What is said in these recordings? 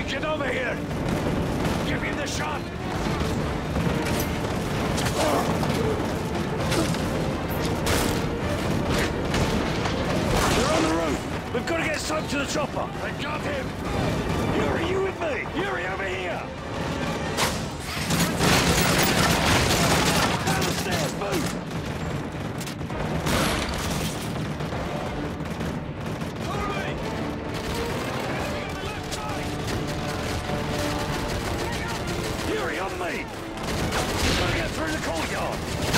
Get over here! Give me the shot! They're on the roof! We've got to get Soap to the chopper! I got him! Yuri, you with me? Yuri, over here! Down the stairs, move! On me! We've got to get through the courtyard!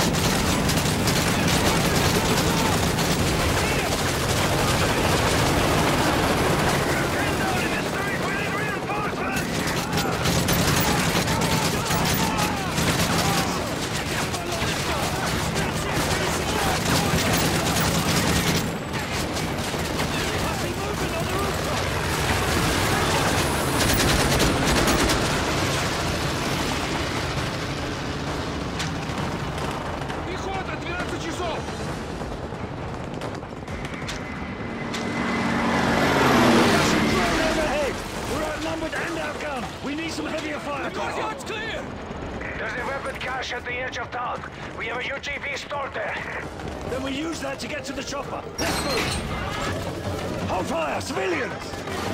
Get down in the street! We need reinforcements! I see movement on the rooftop! We need some heavier fire. Courtyard's clear! There's a weapon cache at the edge of town. We have a UGV stored there. Then we use that to get to the chopper. Let's move! Hold fire! Civilians!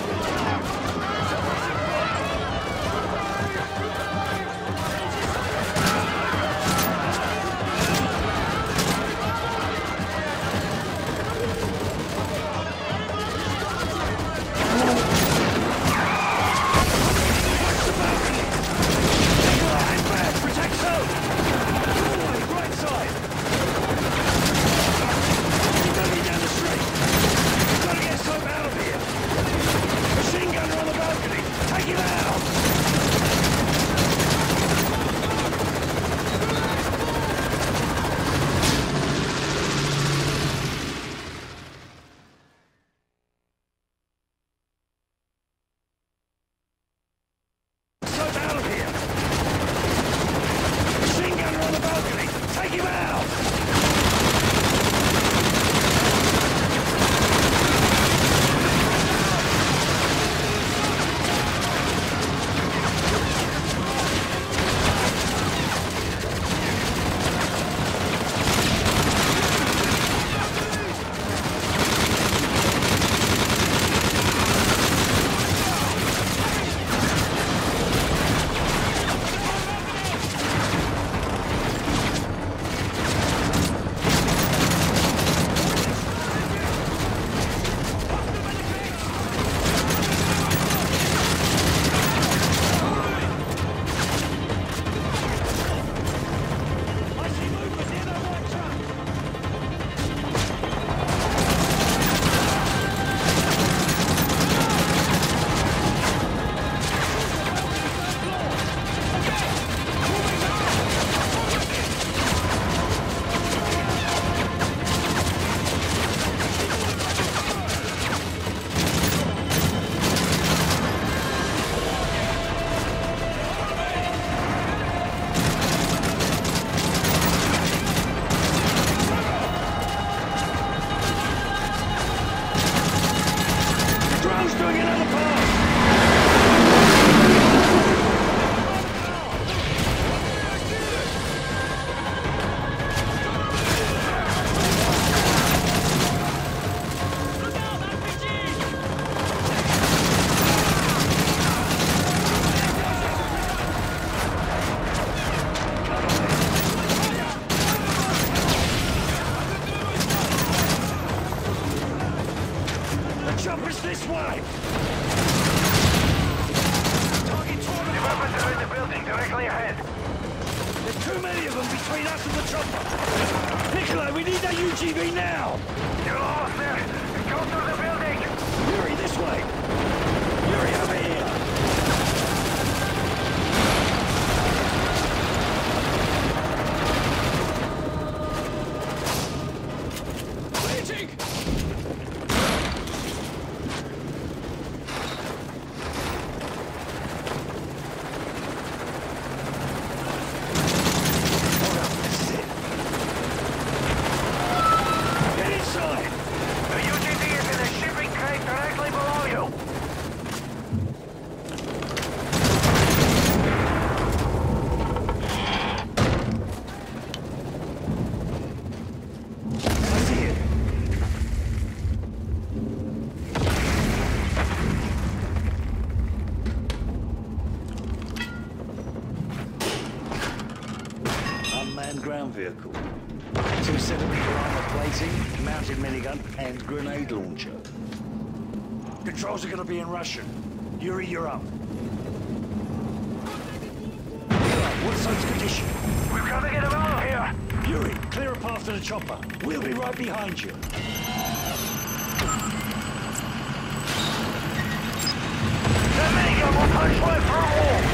Choppers this way! Target torn The weapons are in the building, directly ahead. There's too many of them between us and the chopper! Nikolai, we need that UGV now! You're almost there. Go through the building! Yuri, this way! Yuri, over here! Waiting! The UGV is in a shipping crate directly below you. ground vehicle. 2-centimeter armor plating, mounted minigun, and grenade launcher. Controls are gonna be in Russian. Yuri, you're up. What's Zone's condition? We've got to get him out of here! Yuri, clear a path to the chopper. We'll be right behind you. That minigun will punch right through a wall!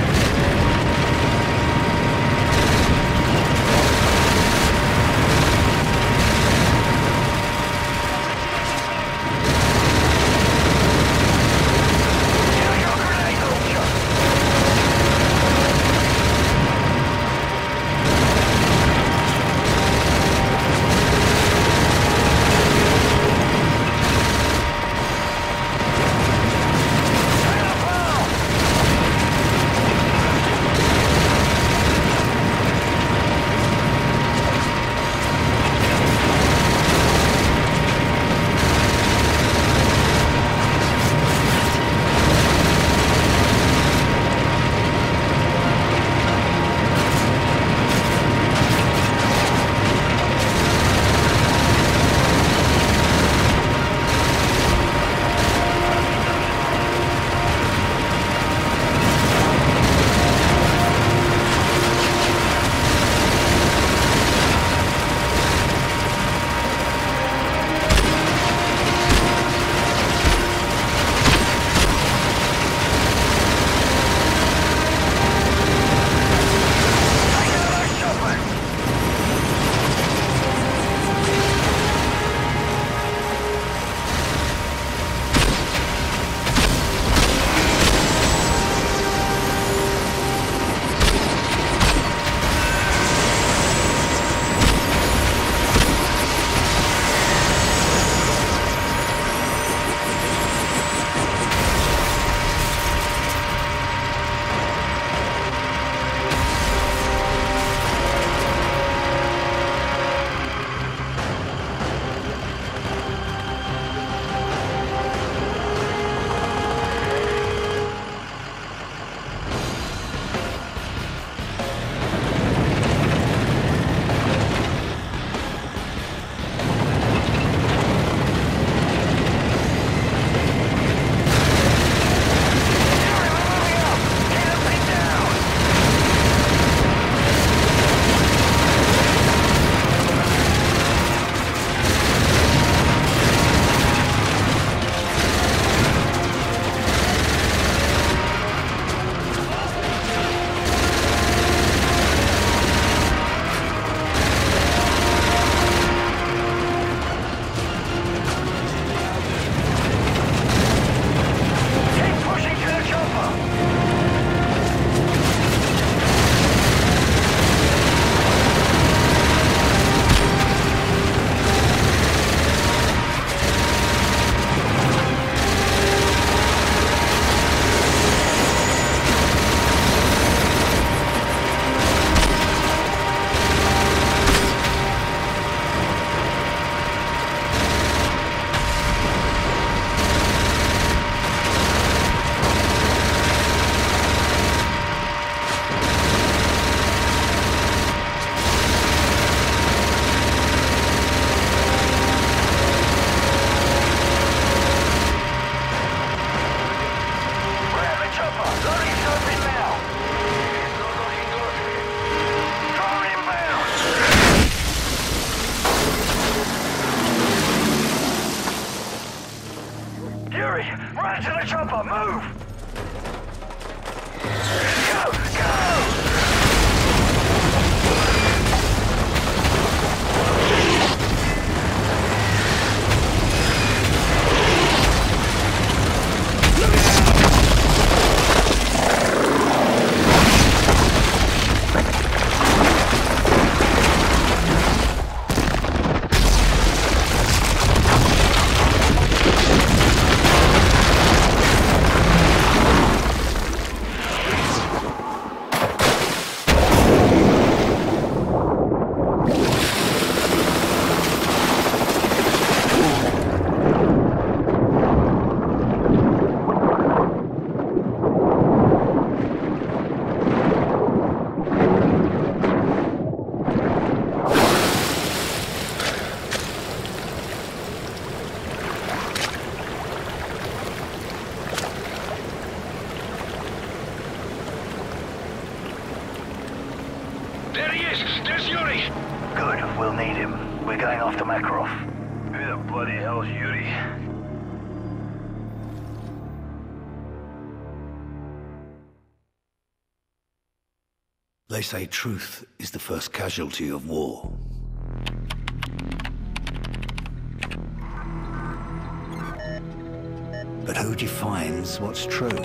Run to the chopper! Move! Go! Go! guys! There's Yuri! Good, we'll need him. We're going after Makarov. Who the bloody hell's Yuri? They say truth is the first casualty of war. But who defines what's true?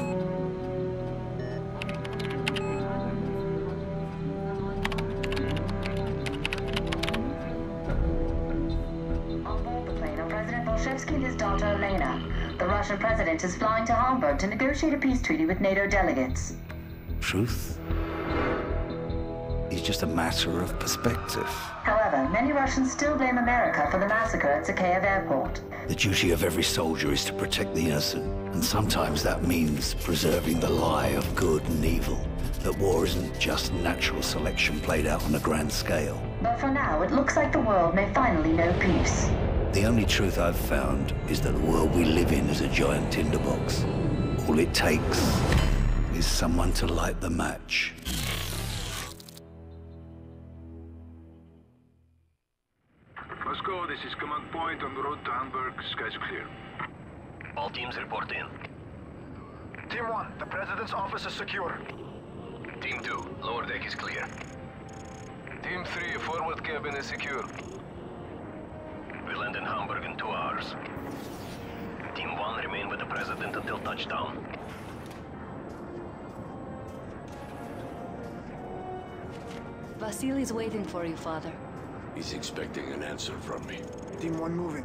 On board the plane are President Bolshevsky and his daughter Elena. The Russian president is flying to Hamburg to negotiate a peace treaty with NATO delegates. Truth is just a matter of perspective. However, many Russians still blame America for the massacre at Zakhaev Airport. The duty of every soldier is to protect the innocent, and sometimes that means preserving the lie of good and evil. That war isn't just natural selection played out on a grand scale. But for now, it looks like the world may finally know peace. The only truth I've found is that the world we live in is a giant tinderbox. All it takes is someone to light the match. Moscow, this is command point on the road to Hamburg. Skies clear. All teams report in. Team 1, the President's office is secure. Team 2, lower deck is clear. Team 3, forward cabin is secure. We land in Hamburg in 2 hours. Team 1 remain with the President until touchdown. Vasily's waiting for you, Father. He's expecting an answer from me. Team 1 moving.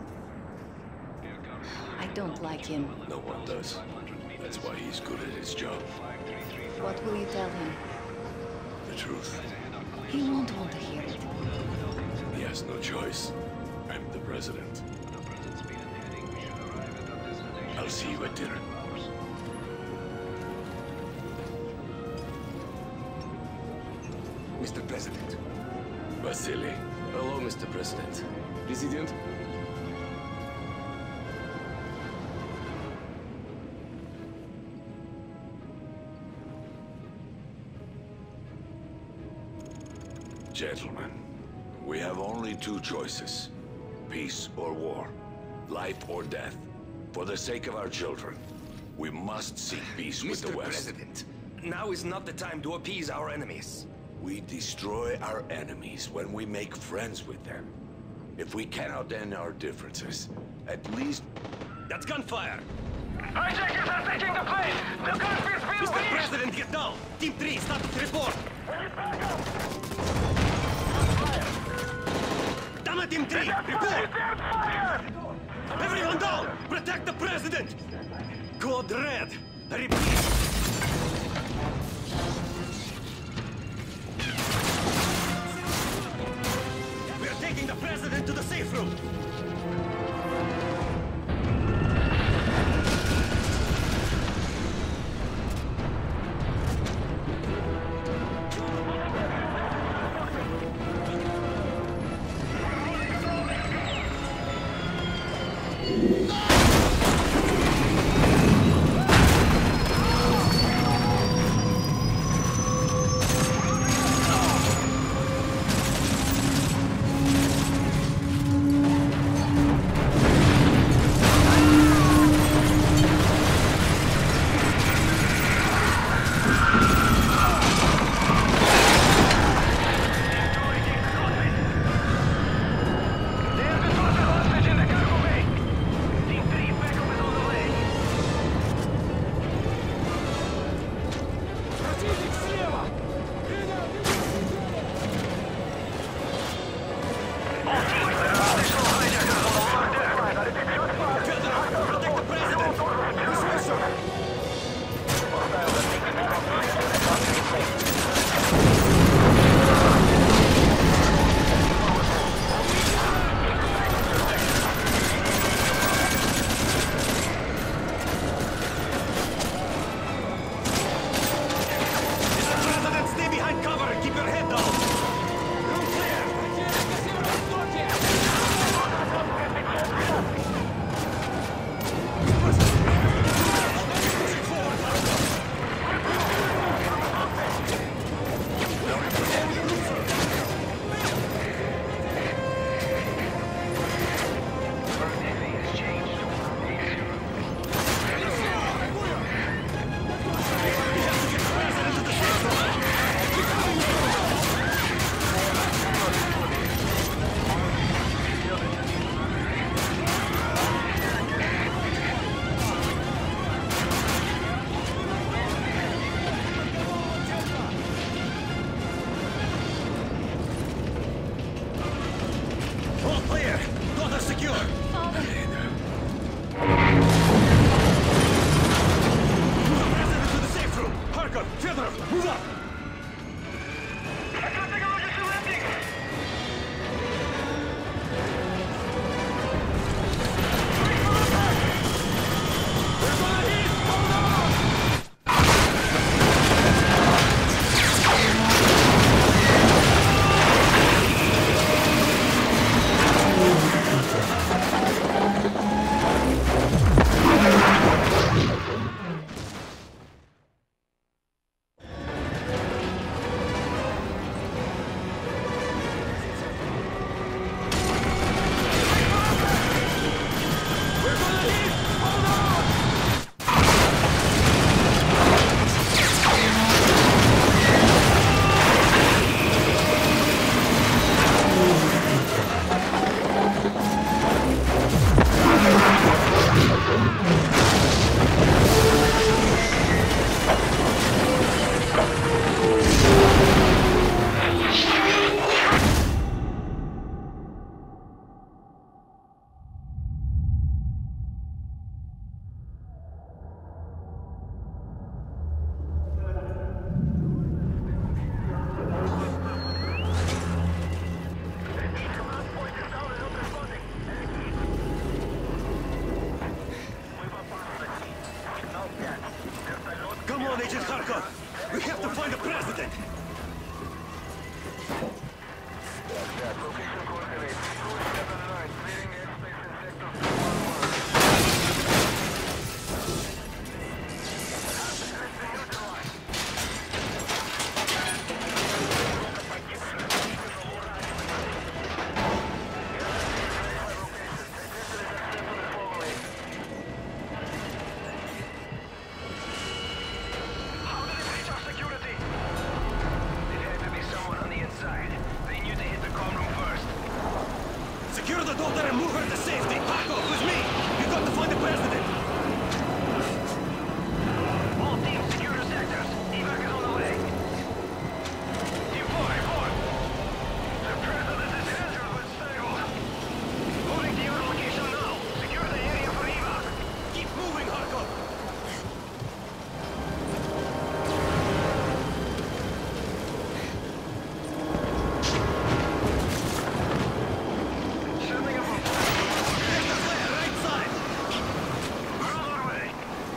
I don't like him. No one does. That's why he's good at his job. What will you tell him? The truth. He won't want to hear it. He has no choice. I'm the president. I'll see you at dinner. Mr. President. Vasily. Hello, Mr. President. President? Gentlemen, we have only 2 choices. Peace or war. Life or death. For the sake of our children, we must seek peace with the Mr. West. President, now is not the time to appease our enemies. We destroy our enemies when we make friends with them. If we cannot end our differences, at least... That's gunfire! Hijackers are taking the plane! The cockpit's being Mr. breached! President, get down! Team 3, status report! Damn it, Team 3! Report! Everyone down! Protect the President! Code Red! Repeat! We're taking the President to the safe room! Come on, Agent Kharkov! We have to find the president! Location coordinates. 279, clearing airspace in sector 4. Secure the daughter and move her to safety! Kharkov, with me! You got to find the president! All teams secure your sectors. Evac is on the way. Team 4, report. The president is injured but stable. Moving to your location now. Secure the area for evac. Keep moving, Kharkov! Sending up a There's the flare, right side! We're on our way.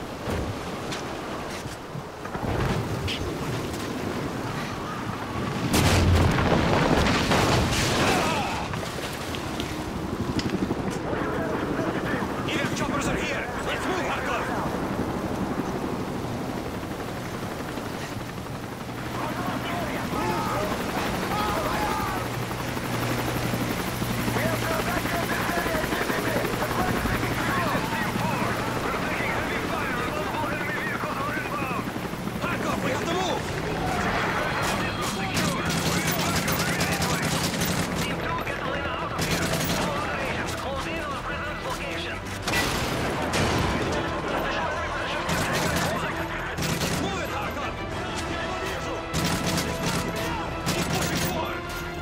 EF choppers are here! Let's move, Kharkov! Kharkov, we have to move! Team 2, get the Lena out of here. All other agents, close in on the president's location. Move it, Kharkov! Keep pushing forward!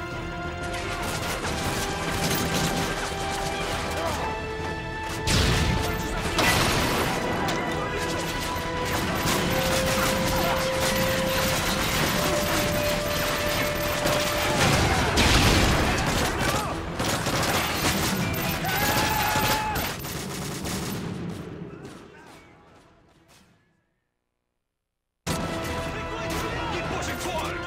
Keep pushing forward!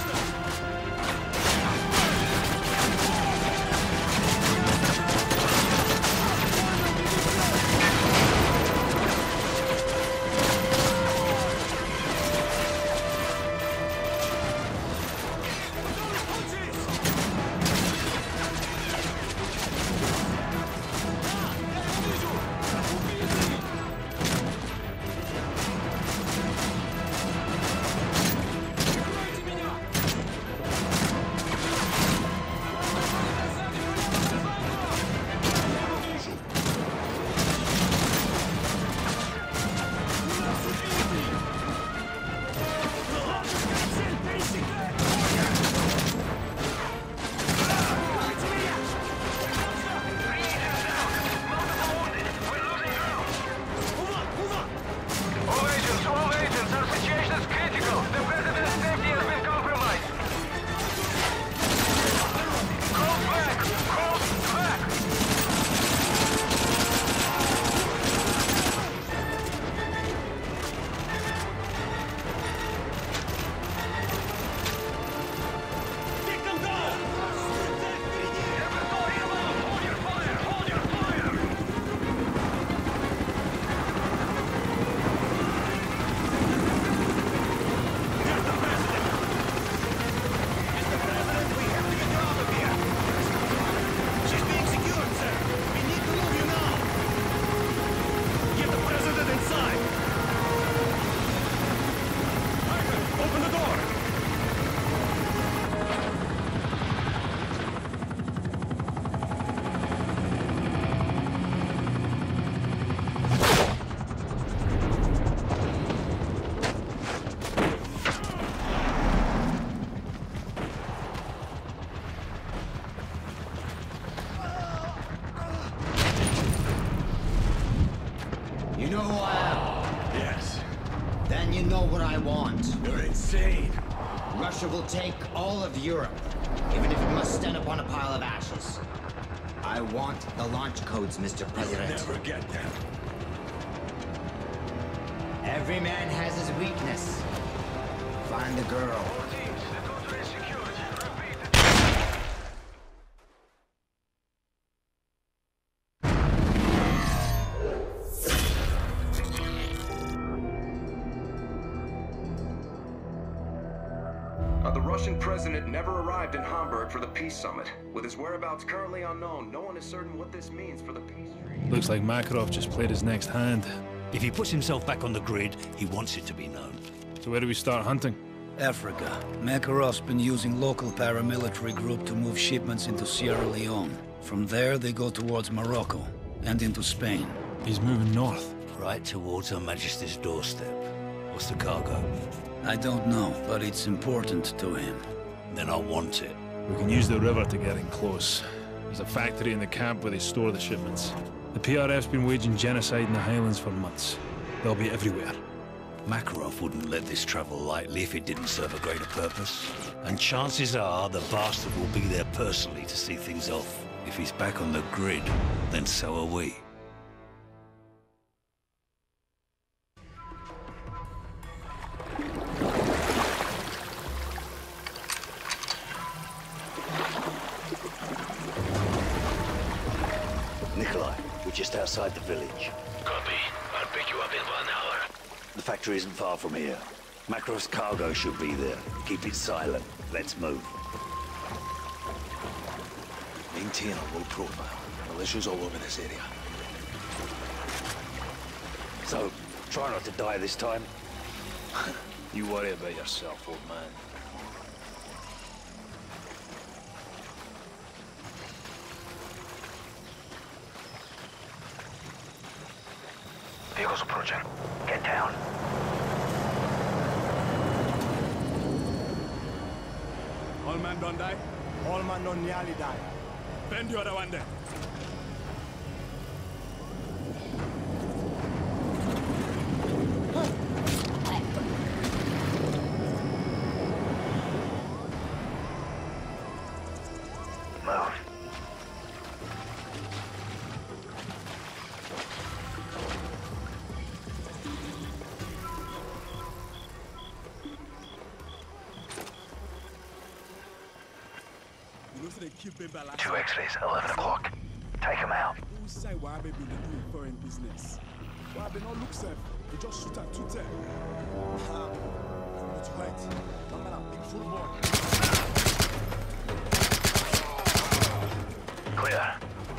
All agents, our situation is critical. The president's safety has been compromised. Crawl back! Take them down! Hold your fire! Hold your fire! Here's the president! Mr. President, we have to get you out of here! She's being secured, sir! We need to move you now! Get the president inside! Parker, open the door! You know who I am? Yes. Then you know what I want. You're insane. Russia will take all of Europe, even if it must stand upon a pile of ashes. I want the launch codes, Mr. President. Never get them. Every Every man has his weakness. Find the girl. All teams, the daughter is secured. Repeat. The Russian president never arrived in Hamburg for the peace summit. With his whereabouts currently unknown, no one is certain what this means for the peace treaty. Looks like Makarov just played his next hand. If he puts himself back on the grid, he wants it to be known. So where do we start hunting? Africa. Makarov's been using local paramilitary group to move shipments into Sierra Leone. From there, they go towards Morocco and into Spain. He's moving north. Right towards Her Majesty's doorstep. What's the cargo? I don't know, but it's important to him. Then I want it. We can use the river to get in close. There's a factory in the camp where they store the shipments. The PRF's been waging genocide in the Highlands for months. They'll be everywhere. Makarov wouldn't let this travel lightly if it didn't serve a greater purpose. And chances are the bastard will be there personally to see things off. If he's back on the grid, then so are we. Nikolai, we're just outside the village. Copy. I'll pick you up in 1 hour. The factory isn't far from here. Makarov's cargo should be there. Keep it silent. Let's move. Maintain a low profile. Militia's all over this area. So, try not to die this time. You worry about yourself, old man. Vehicles approaching. Get down. All man don't die? All man don't nearly die. Bend the other one there. Move. Two X-rays, 11 o'clock. Take them out. Who say why baby they doing foreign business? Why they not look safe? They just shoot at 210. It's right. One man a big full boy. Clear.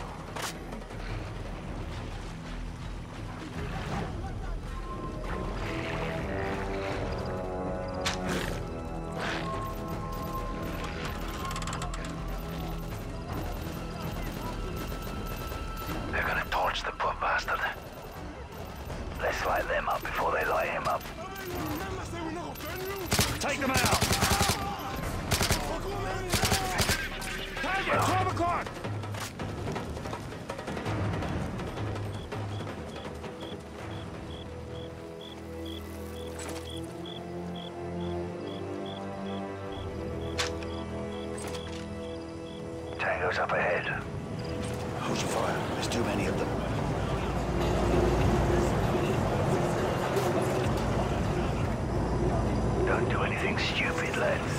They're gonna torch the poor bastard. Let's light them up before they light him up. Take them out! Target, 12 o'clock! Tango's up ahead. Hold your fire. There's too many of them. Don't do anything stupid, lads.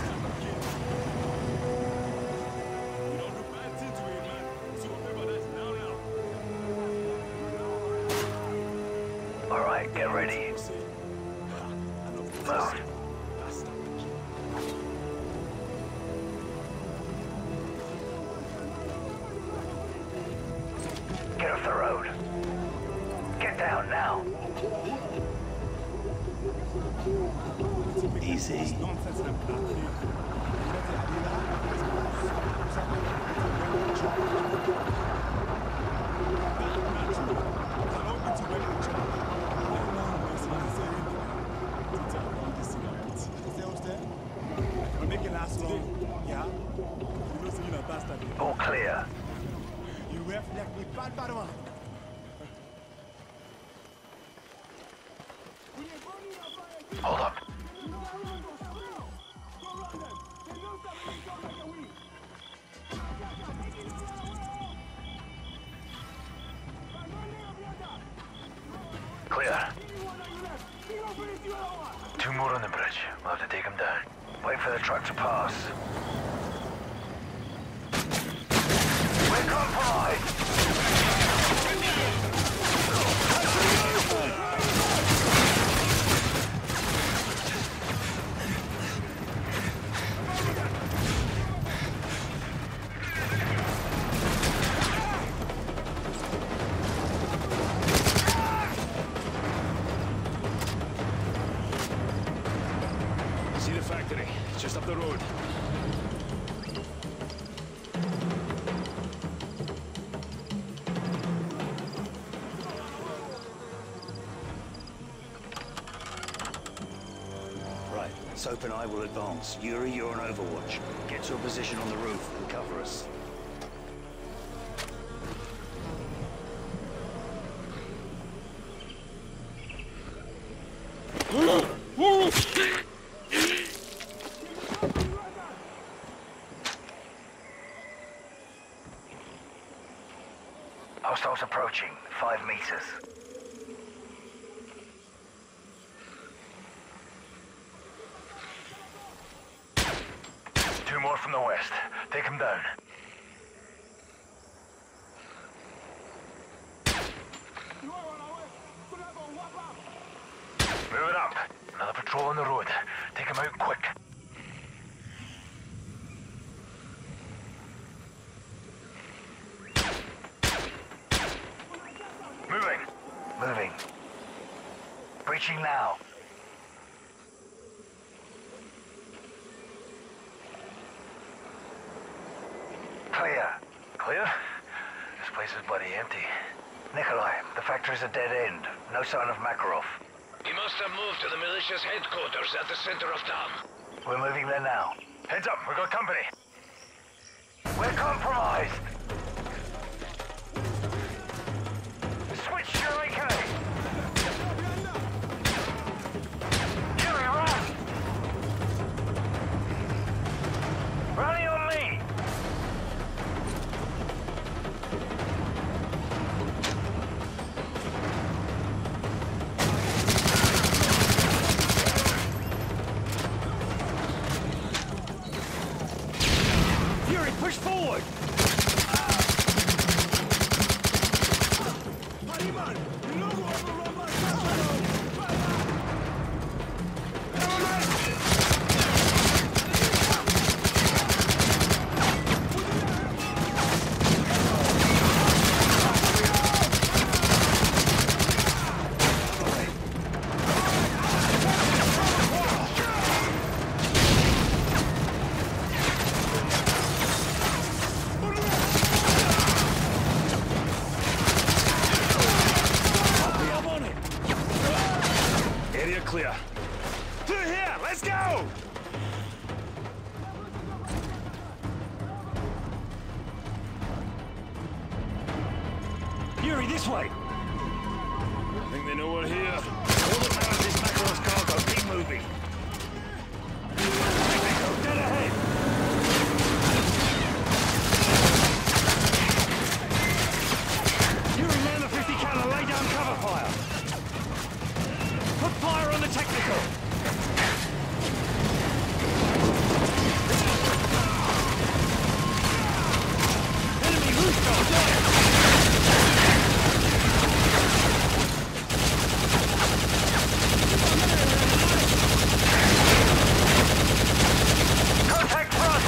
Alright, get ready. Move. Get off the road. Get down now. Easy. Make it last long, yeah? You know, so you're a bastard. All clear. You reflect me bad one. Hold up. Clear. Two more on the bridge. We'll have to take them down. Wait for the truck to pass. We're compromised! See the factory. It's just up the road. Right, Soap and I will advance. Yuri, you're on Overwatch. Get to a position on the roof and cover us. Hostiles approaching. 5 meters. Two more from the west. Take them down. Move it up. Another patrol on the road. Take them out quick. Moving. Moving. Breaching now. Clear. Clear? This place is bloody empty. Nikolai, the factory's a dead end. No sign of Makarov. He must have moved to the militia's headquarters at the center of town. We're moving there now. Heads up, we've got company. We're compromised. Switch your AK. Yuri, run! Running on me! Yuri, push forward! Clear. Through here! Let's go! Yuri, this way! I think they know we're here. All that matters is Makarov's cargo. Keep moving. Dead ahead! Yuri, man the 50 cal, lay down cover fire! Put fire on the technical! Enemy rooftop! Contact front!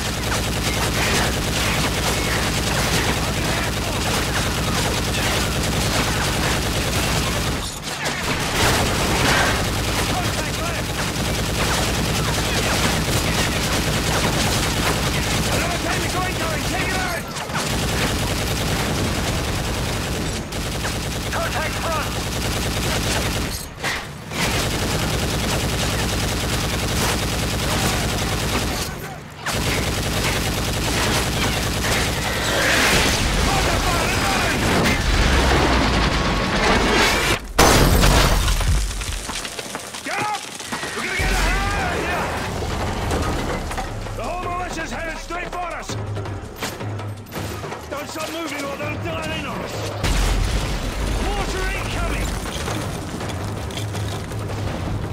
Stop moving or they'll dial in on us! Water incoming!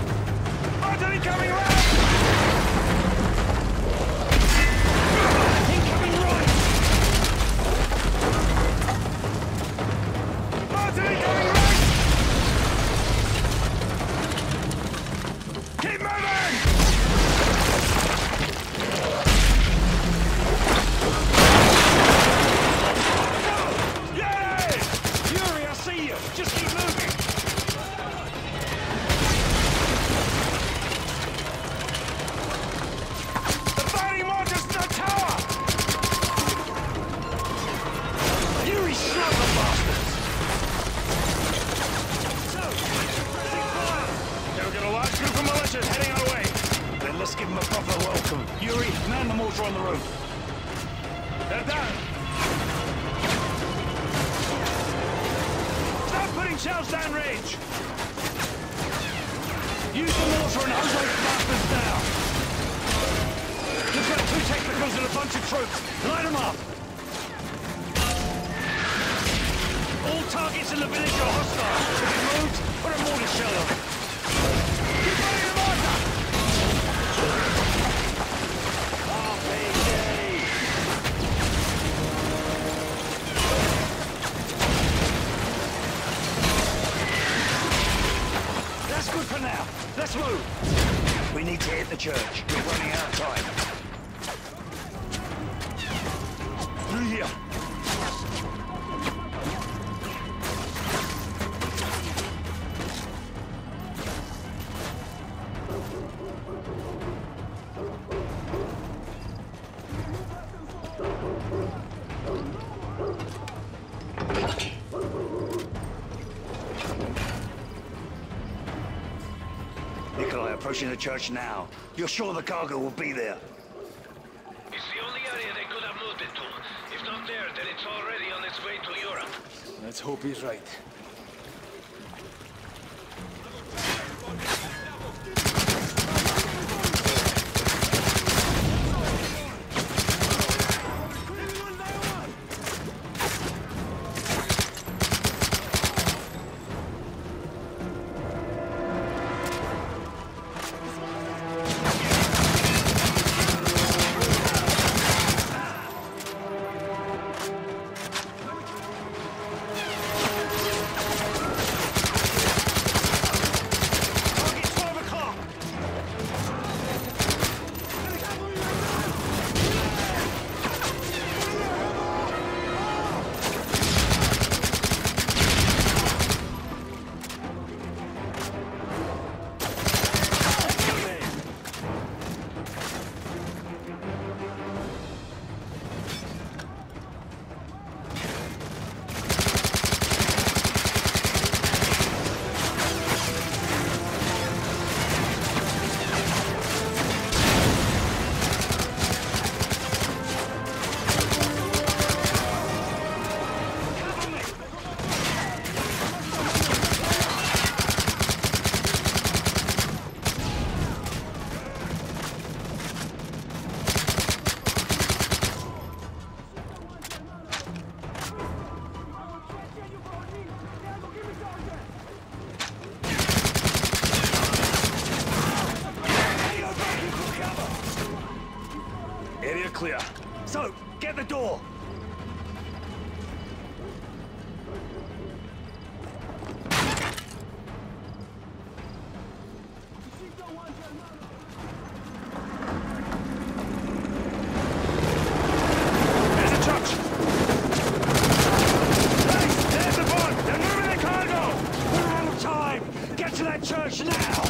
Incoming right! Incoming right! Martin, incoming right! Keep moving! Yeah! Yuri, I see you! Just keep moving! The fighting mortars in the tower! Yuri, snub the bastards! So, pressing fire! Okay, we've got a large group of militias heading our way. Then let's give them a proper welcome. Yuri, man the mortar on the roof. They're down. Start putting shells downrange. Use the mortar and hose those bastards down. You've got 2 technicals and a bunch of troops. Light them up. All targets in the village are hostile. If it moves, put a mortar shell on it. Keep running the mortar! RPG! That's good for now. Let's move. We need to hit the church. We're running out of time. Through here. Nikolai, approaching the church now. You're sure the cargo will be there? It's the only area they could have moved it to. If not there, then it's already on its way to Europe. Let's hope he's right. Area clear. So, get the door! There's a church! Hey, there's the boat! They're moving the cargo! We're out of time! Get to that church now!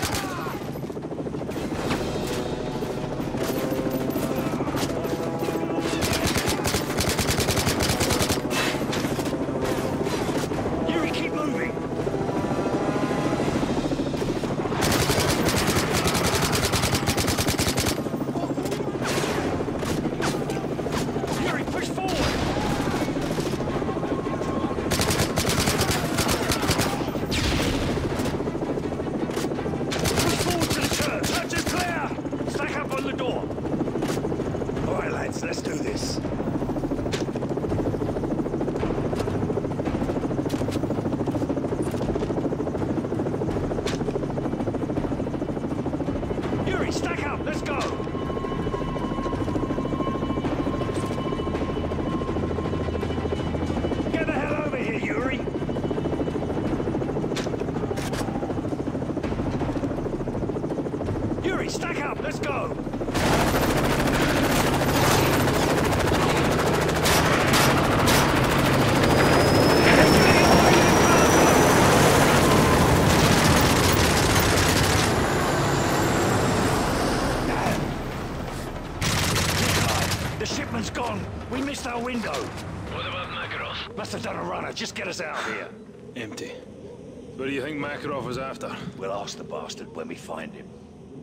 stack up, let's go! Get the hell over here, Yuri! Yuri, stack up, let's go! The shipment's gone. We missed our window. What about Makarov? Must have done a runner. Just get us out of here. Empty. What do you think Makarov was after? We'll ask the bastard when we find him.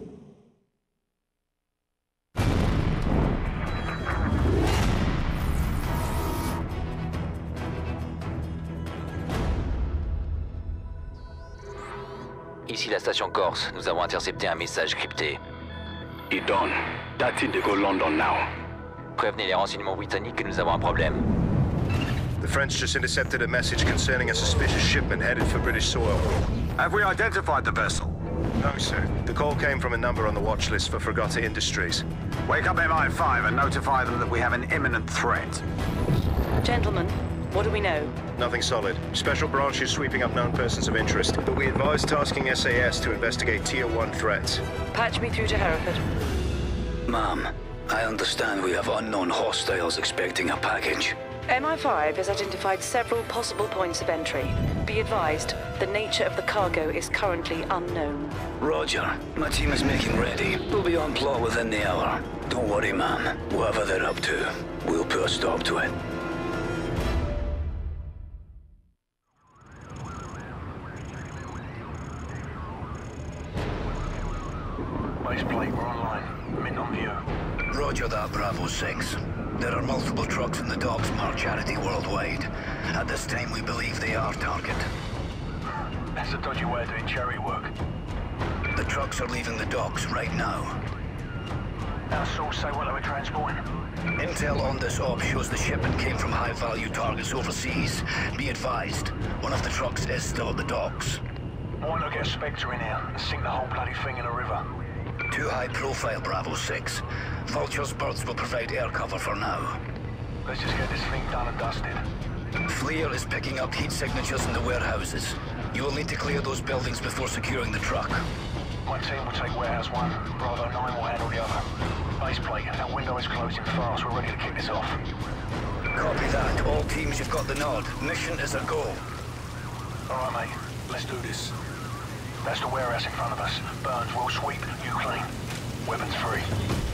Ici la station Corse. Nous avons intercepté un message crypté. Idon, that's in the go London now. Prévenez les renseignements britanniques que nous avons un problème. The French just intercepted a message concerning a suspicious shipment headed for British soil. Have we identified the vessel? No, sir. The call came from a number on the watch list for Fregata Industries. Wake up MI5 and notify them that we have an imminent threat. Gentlemen, what do we know? Nothing solid. Special branch is sweeping up known persons of interest, but we advise tasking SAS to investigate Tier 1 threats. Patch me through to Hereford. Ma'am, I understand we have unknown hostiles expecting a package. MI5 has identified several possible points of entry. Be advised, the nature of the cargo is currently unknown. Roger. My team is making ready. We'll be on plot within the hour. Don't worry, ma'am. Whatever they're up to, we'll put a stop to it. Base plate, we're online. Mint on view. Roger that, Bravo 6. There are multiple trucks in the docks marked Charity worldwide. At this time, we believe they are target. That's a dodgy way of doing cherry work. The trucks are leaving the docks right now. Our source say what they were transporting. Intel on this op shows the shipment came from high-value targets overseas. Be advised, one of the trucks is still at the docks. I want to get a Spectre in here and sink the whole bloody thing in a river. Too high profile, Bravo 6. Vulture's birds will provide air cover for now. Let's just get this thing done and dusted. FLIR is picking up heat signatures in the warehouses. You will need to clear those buildings before securing the truck. My team will take warehouse 1. Bravo 9 will handle the other. Base plate, our window is closing fast. We're ready to kick this off. Copy that. All teams, you've got the nod. Mission is a go. All right, mate. Let's do this. That's the warehouse in front of us. Burns will sweep. You clean. Weapons free.